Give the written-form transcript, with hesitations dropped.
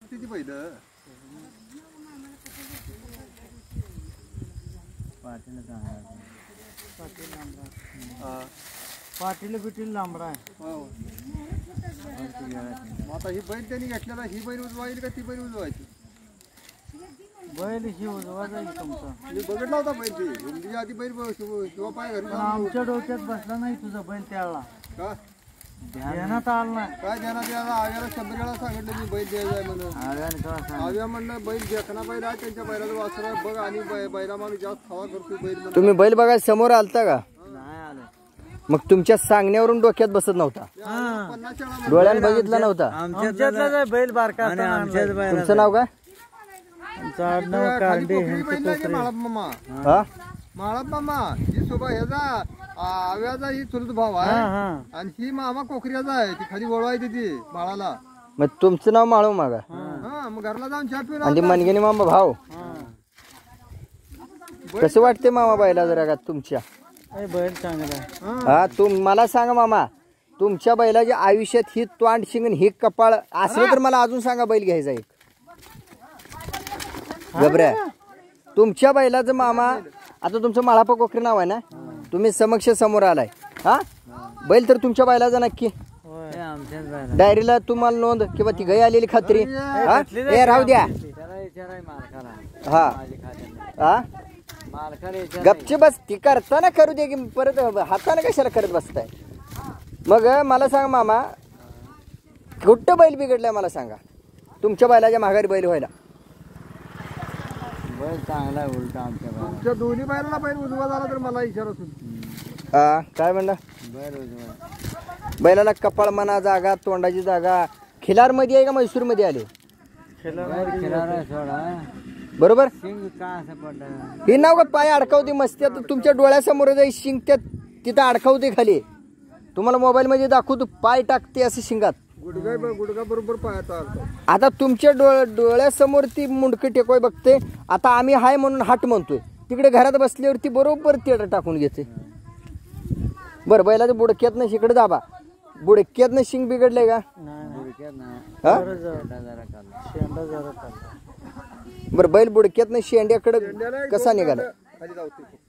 किती पहिलं पाटील बिटील लांबडा आहे. आता ही बैल त्यांनी घेतलेला ही बैल उजवायची का ती बैल उजवायची? बैल ही उजवायचा तुमचा. मी बघितला होता बैल ती रुंदीच्या आधी बैल शिवा पाय घरी आमच्या डोक्यात बसला नाही तुझा बैल त्याला का ध्यानात आला नाही. काय ध्यानात यायला आव्याला 100 वेळा सांगितलं मी बैल द्यायचा म्हणून. आव्या म्हणलं बैल देखना बैल आहे त्यांच्या बैलाचं वासर आहे बघ आणि बैला माणूस जास्त खावा करतो बैल. तुम्ही बैल बघायला समोर आलता का? नाही आलं. मग तुमच्या सांगण्यावरून डोक्यात बसत नव्हता? 50 वेळा डोळ्यानं बघितला नव्हता? आमच्यातला बैल बारका आमच्याच बैल. तुमचं नाव काय? माळप मामा ही सोबा ह्याचा आव्याचा ही चुलत भाव आहे आणि ही मामा कोकऱ्याचा आहे ती खाली वळवायची ती बाळाला. मग तुमचं नाव माळव मागा हा मग घरला जाऊन चहा पिऊन आणि मनगेने मामा भाव. कसं वाटते मामा बैला जरा का तुमच्या? बैल चांगला. हा मला सांगा मामा तुमच्या बैलाच्या आयुष्यात ही तोंड शिंगण ही कपाळ असलं तर मला अजून सांगा बैल घ्यायचा एक. गबऱ्या तुमच्या बैलाचं मामा आता तुमचं माळापा कोकरे नाव आहे ना तुम्ही समक्ष समोर आलाय. हा बैल तर तुमच्या बैलाचा नक्की डायरीला तुम्हाला नोंद किंवा ती गई आलेली खात्री हे राहू द्या. हा हा गपचे बस ती करताना करू दे की परत हाताने कशाला करत बसताय. मग मला सांगा मामा कुठं बैल बिघडलाय मला सांगा तुमच्या बैलाच्या माघारी बैल व्हायला. बैल चांगला आहे उलटा आमच्या दोन्ही बैलाला बैल उजवा झाला तर मला इशारा सुन. काय म्हणला? बैल उजवा बैलाला कपाळ मना जागा तोंडाची जागा खिलार मध्ये आहे का म्हैसूर मध्ये आले? बरोबर. शिंग का असं पडलं हे नाव का पाय अडकावते मस्ती आता तुमच्या डोळ्यासमोर जाई शिंग त्या तिथं अडकावते खाली तुम्हाला मोबाईल मध्ये दाखवतो पाय टाकते असं शिंगात गुडगा बरोबर पायाचा. आता तुमच्या डोळ्यासमोर ती मुंडकी टेकवाय बघते. आता आम्ही हाय म्हणून हाट म्हणतोय तिकडे घरात बसल्यावर ती बरोबर तेड टाकून घेते. बरं बैलाचं बुडक्यातनं शिकडे दाबा बुडक्यातनं शिंग बिघडलंय का? बरं बैल बुडक्यातनं शेंड्याकडे कसा निघाला?